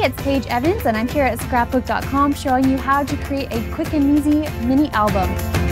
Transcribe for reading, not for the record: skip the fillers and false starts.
it's Paige Evans and I'm here at Scrapbook.com showing you how to create a quick and easy mini album.